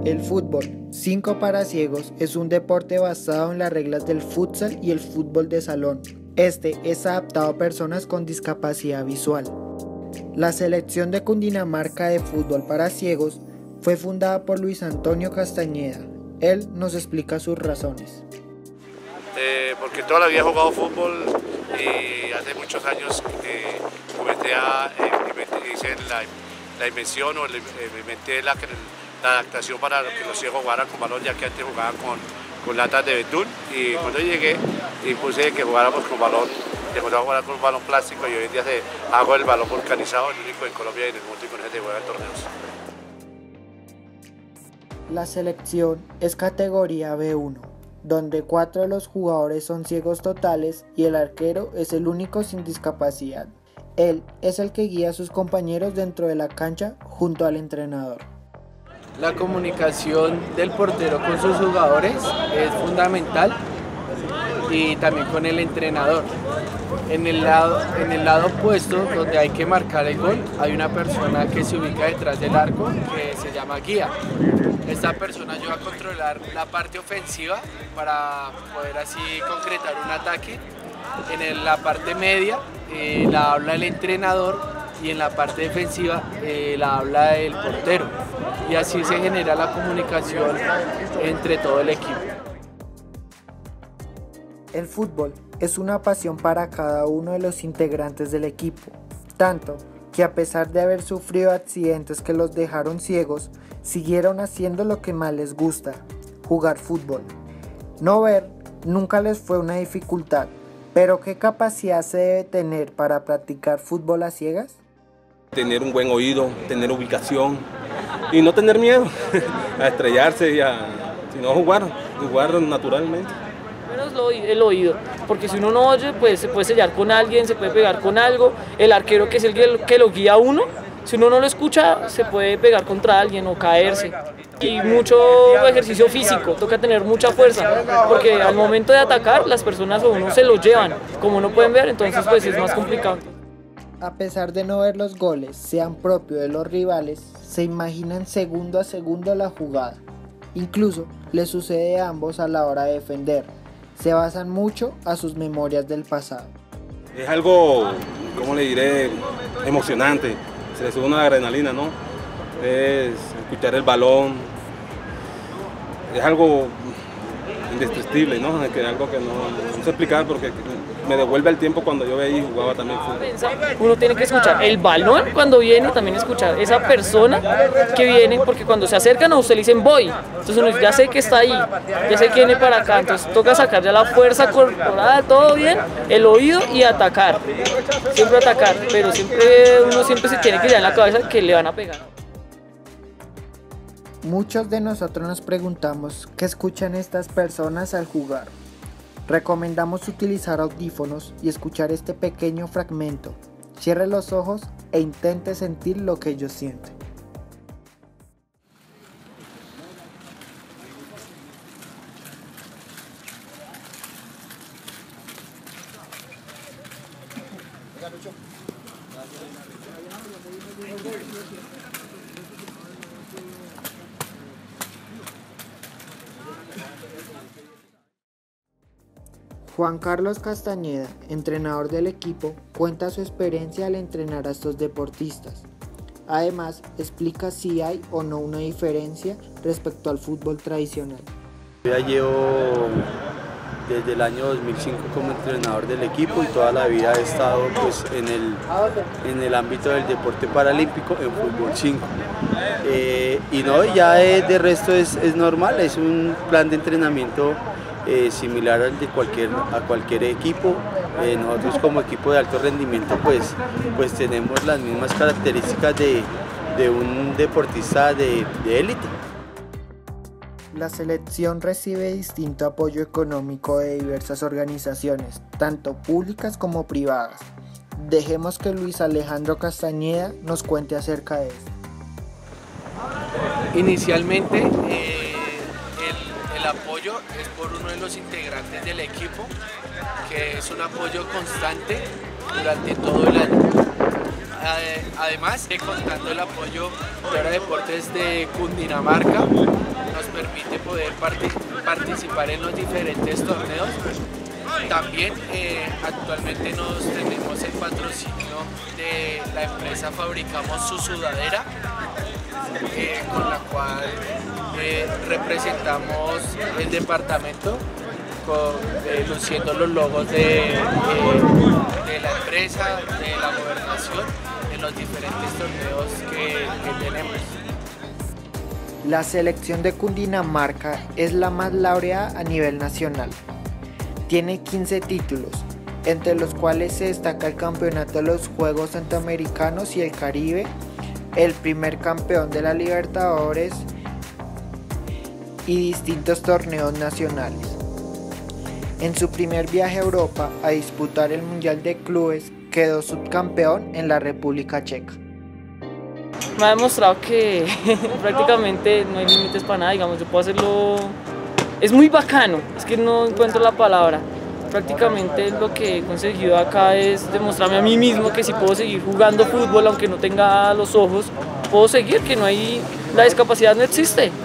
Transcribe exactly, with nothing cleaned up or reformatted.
El fútbol cinco para ciegos es un deporte basado en las reglas del futsal y el fútbol de salón. Este es adaptado a personas con discapacidad visual. La selección de Cundinamarca de fútbol para ciegos fue fundada por Luis Antonio Castañeda. Él nos explica sus razones. Eh, porque toda la vida he jugado fútbol y hace muchos años eh, comencé a, eh, hice la, la invención o le, eh, inventé la, la adaptación para que los ciegos jugaran con balón, ya que antes jugaban con, con latas de betún, y cuando llegué impuse que jugáramos con balón, que jugáramos a jugar con un balón plástico, y hoy en día se, hago el balón vulcanizado, el único en Colombia y en el mundo, y con ese se juegan torneos. La selección es categoría B uno, donde cuatro de los jugadores son ciegos totales y el arquero es el único sin discapacidad. Él es el que guía a sus compañeros dentro de la cancha junto al entrenador. La comunicación del portero con sus jugadores es fundamental, y también con el entrenador. En el lado, en el lado opuesto, donde hay que marcar el gol, hay una persona que se ubica detrás del arco que se llama guía. Esta persona ayuda a controlar la parte ofensiva para poder así concretar un ataque. En el, la parte media eh, la habla el entrenador, y en la parte defensiva eh, la habla el portero. Y así se genera la comunicación entre todo el equipo. El fútbol es una pasión para cada uno de los integrantes del equipo, tanto que a pesar de haber sufrido accidentes que los dejaron ciegos, siguieron haciendo lo que más les gusta, jugar fútbol. No ver nunca les fue una dificultad, pero ¿qué capacidad se debe tener para practicar fútbol a ciegas? Tener un buen oído, tener ubicación y no tener miedo a estrellarse y a, sino jugar, jugar naturalmente. Menos el oído, porque si uno no oye, pues se puede sellar con alguien, se puede pegar con algo. El arquero, que es el que lo guía a uno, si uno no lo escucha, se puede pegar contra alguien o caerse. Y mucho ejercicio físico, toca tener mucha fuerza, porque al momento de atacar, las personas o uno se lo llevan, como no pueden ver, entonces pues es más complicado. A pesar de no ver los goles sean propios de los rivales, se imaginan segundo a segundo la jugada. Incluso les sucede a ambos a la hora de defender. Se basan mucho a sus memorias del pasado. Es algo, ¿cómo le diré?, emocionante. Se le sube una adrenalina, ¿no? Es escuchar el balón. Es algo indescriptible, ¿no? Es que algo que no, no sé explicar, porque me devuelve el tiempo cuando yo veía y jugaba también fútbol. Uno tiene que escuchar el balón cuando viene, también escuchar esa persona que viene, porque cuando se acercan a usted le dicen voy, entonces uno dice, ya sé que está ahí, ya sé que viene para acá, entonces toca sacar ya la fuerza corporal, todo bien, el oído y atacar, siempre atacar, pero siempre uno siempre se tiene que llevar en la cabeza que le van a pegar. Muchos de nosotros nos preguntamos qué escuchan estas personas al jugar. Recomendamos utilizar audífonos y escuchar este pequeño fragmento. Cierre los ojos e intente sentir lo que ellos sienten. Juan Carlos Castañeda, entrenador del equipo, cuenta su experiencia al entrenar a estos deportistas. Además, explica si hay o no una diferencia respecto al fútbol tradicional. Yo ya llevo desde el año dos mil cinco como entrenador del equipo, y toda la vida he estado pues, en, el, en el ámbito del deporte paralímpico en fútbol cinco. Eh, y no, ya de, de resto es, es normal, es un plan de entrenamiento Eh, similar al de cualquier, a cualquier equipo. Eh, nosotros como equipo de alto rendimiento pues, pues tenemos las mismas características de, de un deportista de élite. La selección recibe distinto apoyo económico de diversas organizaciones, tanto públicas como privadas. Dejemos que Luis Alejandro Castañeda nos cuente acerca de esto. Inicialmente eh... el apoyo es por uno de los integrantes del equipo, que es un apoyo constante durante todo el año. Además, contando el apoyo de Hora Deportes de Cundinamarca, nos permite poder participar en los diferentes torneos. También eh, actualmente nos tenemos el patrocinio de la empresa Fabricamos Su Sudadera, eh, con la cual eh, representamos el departamento con, eh, luciendo los logos de, eh, de la empresa, de la gobernación, en los diferentes torneos que, que tenemos. La selección de Cundinamarca es la más laureada a nivel nacional. Tiene quince títulos, entre los cuales se destaca el campeonato de los Juegos Centroamericanos y el Caribe, el primer campeón de la Libertadores y distintos torneos nacionales. En su primer viaje a Europa a disputar el Mundial de Clubes, quedó subcampeón en la República Checa. Me ha demostrado que prácticamente no hay límites para nada, digamos, yo puedo hacerlo. Es muy bacano, es que no encuentro la palabra. Prácticamente lo que he conseguido acá es demostrarme a mí mismo que si puedo seguir jugando fútbol, aunque no tenga los ojos, puedo seguir, que no hay, la discapacidad no existe.